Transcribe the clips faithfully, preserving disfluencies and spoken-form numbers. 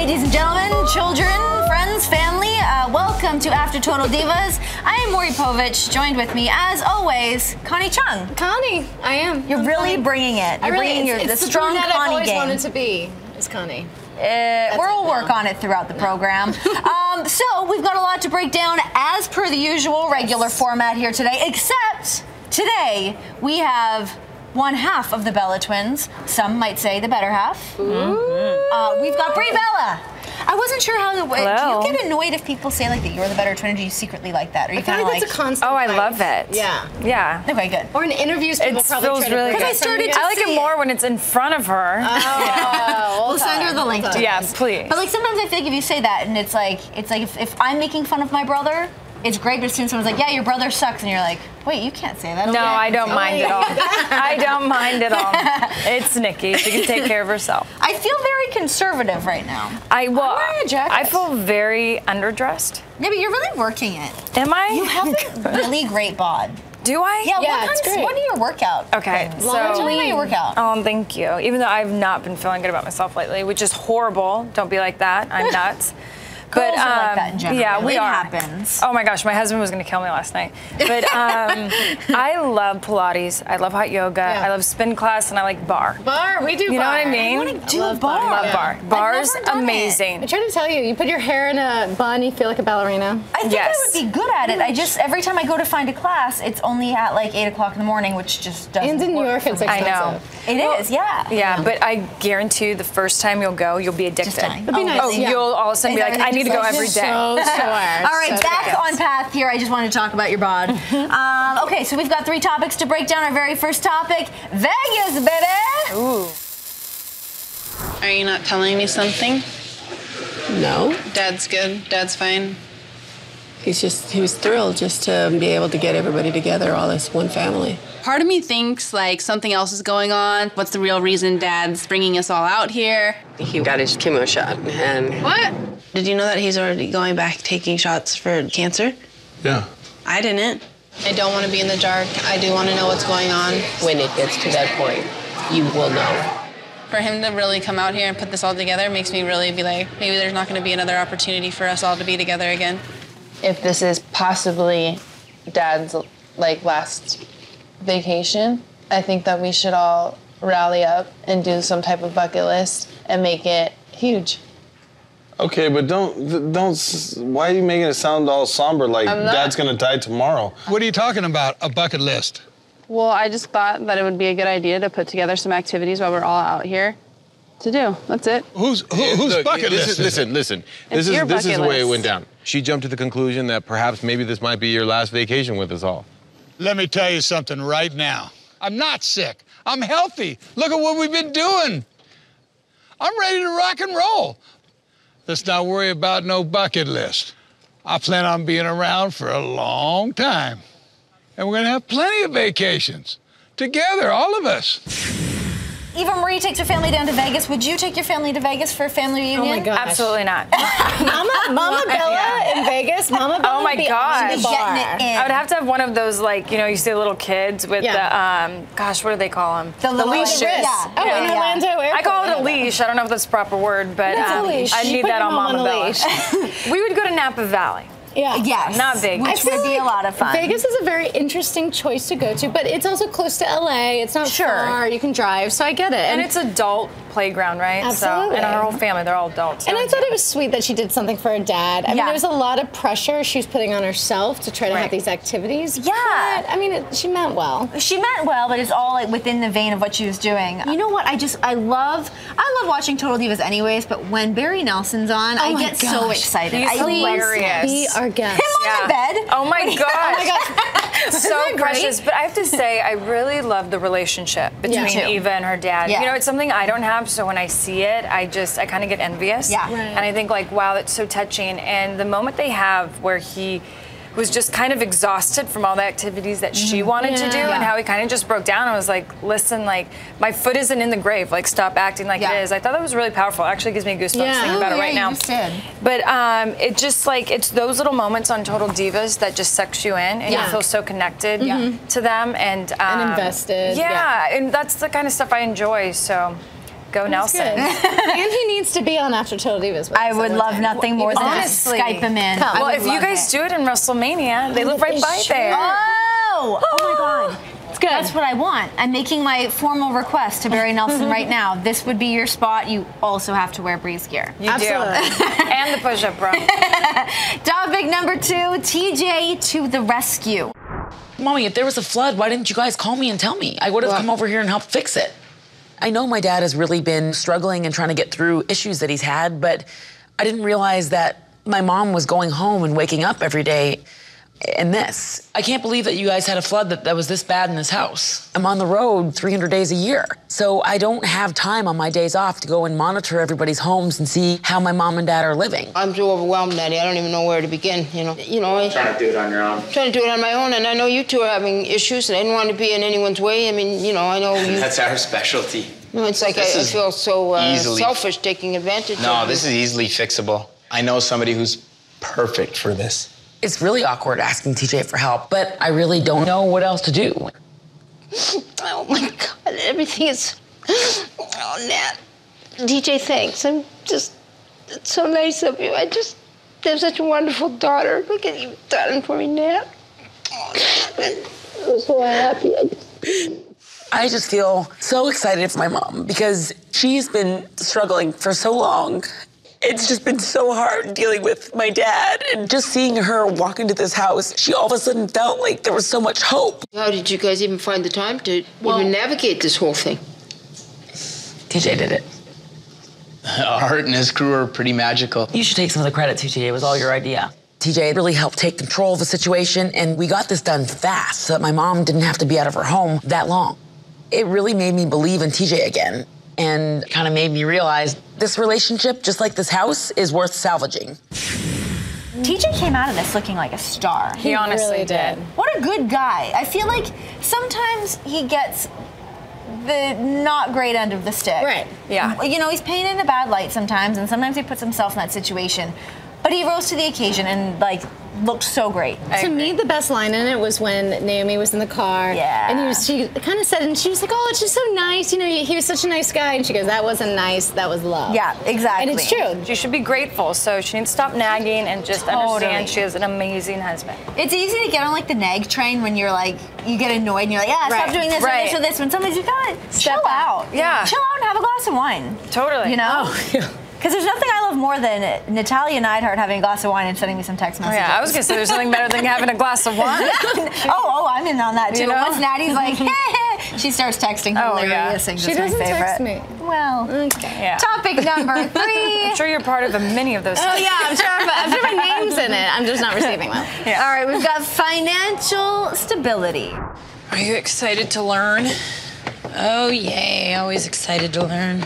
Ladies and gentlemen, children, friends, family, uh, welcome to After Total Divas. I am Brie Bella, joined with me, as always, Connie Chung. Connie, I am. You're I'm really Connie. bringing it. You're I really, bringing your, it's, the it's strong the Connie I've always game. wanted to be, is Connie. Uh, we'll work on it throughout the program. um, so we've got a lot to break down as per the usual regular format here today, except today we have one half of the Bella twins. Some might say the better half. Mm-hmm. uh, we've got Brie Bella. I wasn't sure how the way. Hello. Do you get annoyed if people say like that you're the better twin, or do you secretly like that? Or you I feel kind of like like? that's a constant Oh, I fight. love it. Yeah. Yeah. Okay, good. Or in interviews, people It probably feels try to really break good. it I started from to I like see it it. more when it's in front of her. Oh, We'll send her the link to Yeah, this. please. But like sometimes I feel like if you say that and it's like it's like if, if I'm making fun of my brother, it's great, but as soon as someone's like, yeah, your brother sucks, and you're like, wait, you can't say that. No, Okay. I don't Oh, mind yeah. at all. I don't mind at all. It's Nikki. She can take care of herself. I feel very conservative right now. I well, wearing a jacket. I feel very underdressed. Yeah, but you're really working it. Am I? You have a really great bod. Do I? Yeah, Yeah, what it's kinds, great. what are your workout Okay, things? so- Tell me about your workout. Um, thank you. Even though I've not been feeling good about myself lately, which is horrible. Don't be like that. I'm nuts. Girls but, are like um, that in general. Yeah, we It are. happens. Oh my gosh, my husband was gonna kill me last night. But um, I love Pilates. I love hot yoga. Yeah. I love spin class, and I like bar. Bar, we do You know bar. what I mean? I want to do love bar. bar. Love Yeah. bar. Bar's never done it. amazing. I try to tell you, you put your hair in a bun, you feel like a ballerina. I think Yes. I would be good at it. I just every time I go to find a class, it's only at like eight o'clock in the morning, which just doesn't. And in New work York, for it's me. I expensive. know. It is, yeah. Yeah, but I guarantee you the first time you'll go, you'll be addicted. Just dying. It'd be Oh, nice. Oh, Yeah. you'll all of a sudden be Is like, that I need to go ridiculous? every day. So sure. All right, So back good. on path here. I just wanted to talk about your bod. um, okay, so we've got three topics to break down. Our very first topic, Vegas, baby. Ooh. Are you not telling me something? No, Dad's good. Dad's fine. he's just, he was thrilled just to be able to get everybody together, all as one family. Part of me thinks like something else is going on. What's the real reason Dad's bringing us all out here? He got his chemo shot, and What? Did you know that he's already going back taking shots for cancer? Yeah. I didn't. I don't want to be in the dark. I do want to know what's going on. when it gets to that point, you will know. For him to really come out here and put this all together makes me really be like, maybe there's not going to be another opportunity for us all to be together again. If this is possibly Dad's like last vacation, I think that we should all rally up and do some type of bucket list and make it huge. Okay, but don't, don't, s- why are you making it sound all somber like I'm not. Dad's gonna die tomorrow? What are you talking about, a bucket list? Well, I just thought that it would be a good idea to put together some activities while we're all out here to do. That's it. Who's who, whose Look, bucket this list is, is it? listen, listen. It's This your is this is bucket the way it list. went down. She jumped to the conclusion that perhaps maybe this might be your last vacation with us all. Let me tell you something right now. I'm not sick. I'm healthy. Look at what we've been doing. I'm ready to rock and roll. Let's not worry about no bucket list. I plan on being around for a long time. And we're gonna have plenty of vacations. Together, all of us. Eva Marie takes her family down to Vegas. Would you take your family to Vegas for a family reunion? Oh my gosh. Absolutely not. Mama, Mama Bella in Vegas. Mama Bella Oh my would be gosh. on the bar. Getting it in. I would have to have one of those, like, you know, you see little kids with Yeah. the, um, gosh, what do they call them? The little leashes. wrist. Oh, Yeah. in Orlando Airport. I call it a yeah. leash. I don't know if that's the proper word, but It's a um, leash. I You need put that your on mom Mama on a Bella. leash. We would go to Napa Valley. Yeah. Yes. Not Vegas. Which would be a lot of fun. Vegas is a very interesting choice to go to, but it's also close to L A. It's not Sure. far. You can drive, so I get it. And it's adult playground, right? Absolutely. So, and our whole family, they're all adults. And so I thought it was sweet that she did something for her dad. I mean, Yeah. there was a lot of pressure she was putting on herself to try to Right. have these activities. Yeah. But, I mean, it, she meant well. She meant well, but it's all like within the vein of what she was doing. You know what? I just I love I love watching Total Divas anyways, but when Barry Nelson's on, I my get so gosh. excited. He's I love hilarious. Be our guest. him on the bed. Oh my When he- gosh. Oh my gosh. So that great? precious. But I have to say, I really love the relationship between Me too. Eva and her dad. Yeah. You know, it's something I don't have, so when I see it, I just, I kind of get envious. Yeah. Right. And I think, like, wow, that's so touching. And the moment they have where he was just kind of exhausted from all the activities that she wanted to do, Yeah. and how he kind of just broke down and was like, listen, like, my foot isn't in the grave, like, stop acting like Yeah. it is. I thought that was really powerful. It actually gives me goosebumps Yeah. thinking Oh, about it yeah, right you now. just did. But um, it just like, it's those little moments on Total Divas that just sucks you in, and Yeah. you feel so connected Yeah. to them. And, um, invested. Yeah, Yeah. and that's the kind of stuff I enjoy, so. Go Nelson. And he needs to be on After Total Divas. I would love time. nothing more than Honestly. to Skype him in. Come. I Well, would if you love guys it. do it in WrestleMania, they live right by Sure. there. Oh! Oh my God. It's good. That's what I want. I'm making my formal request to Barry Nelson right now. This would be your spot. You also have to wear Brie's gear. You Absolutely. do. And the push-up bro. Topic number two, T J to the rescue. Mommy, if there was a flood, why didn't you guys call me and tell me? I would have Well- come over here and helped fix it. I know my dad has really been struggling and trying to get through issues that he's had, but I didn't realize that my mom was going home and waking up every day in this. I can't believe that you guys had a flood that, that was this bad in this house. I'm on the road three hundred days a year, so I don't have time on my days off to go and monitor everybody's homes and see how my mom and dad are living. I'm so overwhelmed, Daddy. I don't even know where to begin, you know. You know, I, Trying to do it on your own. trying to do it on my own, and I know you two are having issues, and I didn't want to be in anyone's way. I mean, you know, I know you... That's our specialty. No, it's like I, This I is feel so uh, easily- selfish taking advantage No, of this you. is easily fixable. I know somebody who's perfect for this. It's really awkward asking T J for help, but I really don't know what else to do. Oh, my God, everything is... Oh, Nat. D J, thanks. I'm just... It's so nice of you. I just have such a wonderful daughter. Look at you done for me, Nat. Oh, Nat. I'm so happy. I just... I just feel so excited for my mom because she's been struggling for so long. It's just been so hard dealing with my dad, and just seeing her walk into this house, she all of a sudden felt like there was so much hope. How did you guys even find the time to Well- even navigate this whole thing? T J did it. Art and his crew are pretty magical. You should take some of the credit, T J. It was all your idea. T J really helped take control of the situation, and we got this done fast so that my mom didn't have to be out of her home that long. It really made me believe in T J again, and kind of made me realize this relationship, just like this house, is worth salvaging. T J came out of this looking like a star. He honestly really did. did. What a good guy. I feel like sometimes he gets the not great end of the stick. Right. Yeah. You know, he's painted in a bad light sometimes, and sometimes he puts himself in that situation. But he rose to the occasion and, like, looked so great. To me, the best line in it was when Naomi was in the car. Yeah. And he was, she kind of said, and she was like, oh, it's just so nice. You know, he, he was such a nice guy. And she goes, that wasn't nice, that was love. Yeah, exactly. And it's true. She should be grateful, so she needs to stop nagging and just Totally. understand she has an amazing husband. It's easy to get on, like, the nag train when you're, like, you get annoyed and you're like, yeah, stop Right, doing this or right. this or this. When somebody's, you gotta chill back. out. Yeah. Chill out and have a glass of wine. Totally. You know? Oh, yeah. Because there's nothing I love more than Natalia Neidhart having a glass of wine and sending me some text Oh, messages. yeah, I was gonna say there's something better than having a glass of wine. oh, oh, I'm in on that too. You know? Once Natty's like, hey, she starts texting Oh, hilarious yeah. things. She It's my doesn't favorite. text me. Well, Okay. Yeah. topic number three. I'm sure you're part of a many of those. Oh, yeah, I'm sure, but I'm sure my name's in it. I'm just not receiving them. Yeah. All right, we've got financial stability. Are you excited to learn? Oh, yay. Always excited to learn.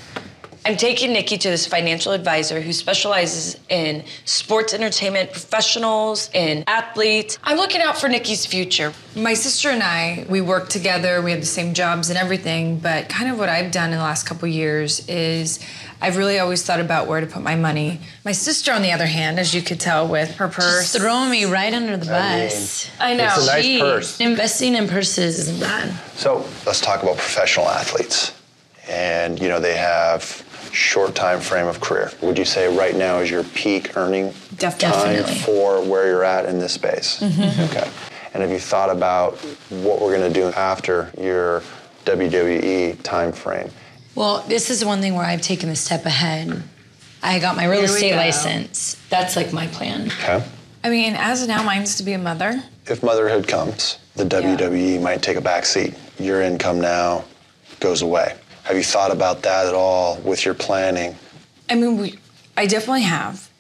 I'm taking Nikki to this financial advisor who specializes in sports entertainment professionals and athletes. I'm looking out for Nikki's future. My sister and I, we work together, we have the same jobs and everything, but kind of what I've done in the last couple years is I've really always thought about where to put my money. My sister, on the other hand, as you could tell with her purse. Just throwing me right under the bus. I know. It's a nice Gee, purse. Investing in purses isn't bad. So let's talk about professional athletes. And, you know, they have short time frame of career. Would you say right now is your peak earning Definitely. time for where you're at in this space? Mm-hmm. Okay. And have you thought about what we're going to do after your W W E time frame? Well, this is one thing where I've taken a step ahead. I got my real Here we estate go. license. That's like my plan. Okay. I mean, as of now, mine's to be a mother. If motherhood comes, the W W E might take a back seat. Your income now goes away. Have you thought about that at all with your planning? I mean, we, I definitely have,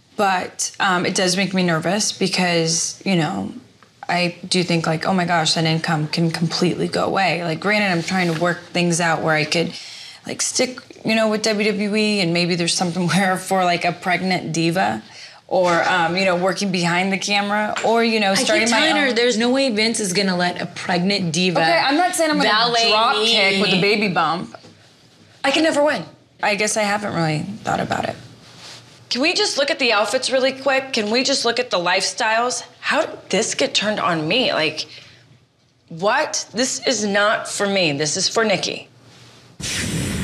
but um, it does make me nervous because, you know, I do think like, oh my gosh, that income can completely go away. Like, granted, I'm trying to work things out where I could, like, stick, you know, with W W E, and maybe there's something where for like a pregnant diva, or um, you know, working behind the camera, or you know, starting I keep my telling own. her there's no way Vince is gonna let a pregnant diva. Okay, I'm not saying I'm gonna valet drop me. kick with a baby bump. I can never win. I guess I haven't really thought about it. Can we just look at the outfits really quick? Can we just look at the lifestyles? How did this get turned on me? Like, what? This is not for me. This is for Nikki.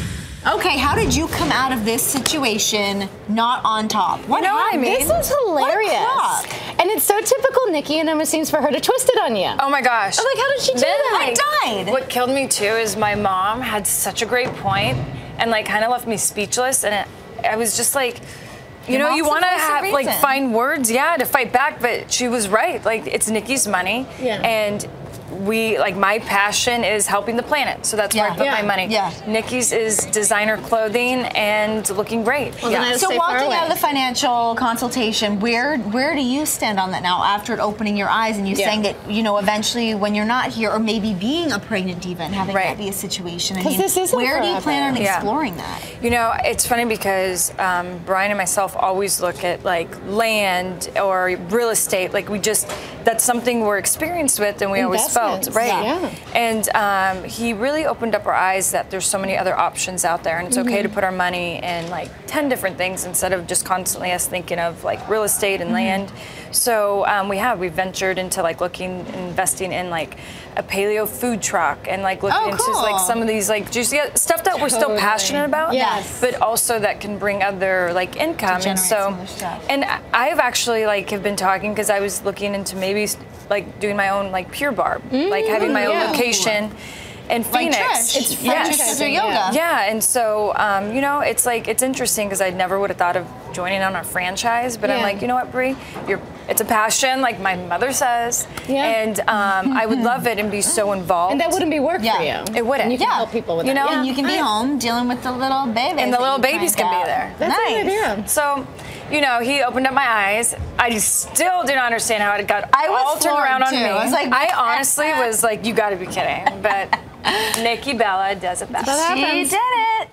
Okay, how did you come out of this situation not on top? What You know what I happened? mean? This is hilarious. What a crock. And it's so typical Nikki, and it seems for her to twist it on you. Oh my gosh. I'm like, how did she do Then, that? like, I died. What killed me too is my mom had such a great point and like kind of left me speechless, and it, I was just like, you Your know, mom's you the want to voice of have like reason. find words, yeah, to fight back, but she was right. Like, it's Nikki's money, Yeah. and we like my passion is helping the planet, so that's where I Yeah. put Yeah. my money. Yeah. Nikki's is designer clothing and looking great. Well, then yeah. I So stay far walking away. out of the financial consultation, where where do you stand on that now after it opening your eyes and you Yeah. saying that, you know, eventually when you're not here or maybe being a pregnant diva and having Right. that be a situation? I 'Cause mean, this isn't where do you plan on forever. Yeah. exploring that? You know, it's funny because um, Brian and myself always look at like land or real estate. Like we just, that's something we're experienced with and we always felt, Investments, right? yeah. And um, he really opened up our eyes that there's so many other options out there, and it's okay to put our money in like ten different things instead of just constantly us thinking of like real estate and land. So um, we have, we ventured into like looking, investing in like a paleo food truck and like looking Oh, into cool. like some of these like juicy stuff that we're still Totally. passionate about, Yes. but also that can bring other like income. To And generate so, some other stuff. and I- I've actually like have been talking because I was looking into maybe like doing my own like Pure Barb, like having my yeah. own location in Like Phoenix. Trish. It's Yes. Trish through yoga. Yeah, and so um, you know, it's like it's interesting because I never would have thought of joining on a franchise, but I'm Yeah. like, you know what, Brie, you're it's a passion, like my mother says, Yeah. and um, I would love it and be so involved. And that wouldn't be work Yeah. for you. It wouldn't. And you can Yeah. help people with You it. know, Yeah. And you can be Right. home dealing with the little babies. and the that little you babies can cranked be out. there. That's nice. a good idea. So, you know, he opened up my eyes. I still do not understand how it got I was all turned floored, around on too. me. I was like, I honestly was like, you got to be kidding. But Nikki Bella does it best. She happens. did it.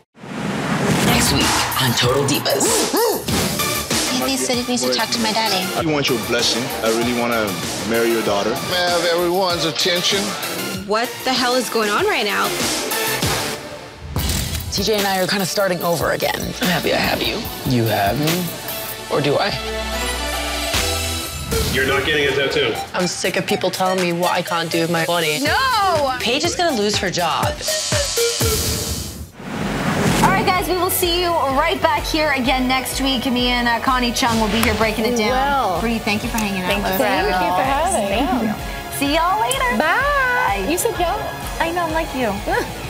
Next week on Total Divas. He said he needs to talk to my daddy. I want your blessing. I really want to marry your daughter. May I have everyone's attention? What the hell is going on right now? T J and I are kind of starting over again. I'm happy I have you. You have me? Or do I? You're not getting a tattoo. I'm sick of people telling me what I can't do with my body. No! Paige is gonna lose her job. All right, guys, we will see you right back here again next week. Me and uh, Connie Chung will be here breaking it We down. will. Brie, thank you for hanging out Thank with you us. for Thank you for having me. See y'all later. Bye. You said y'all. I know, I'm like you.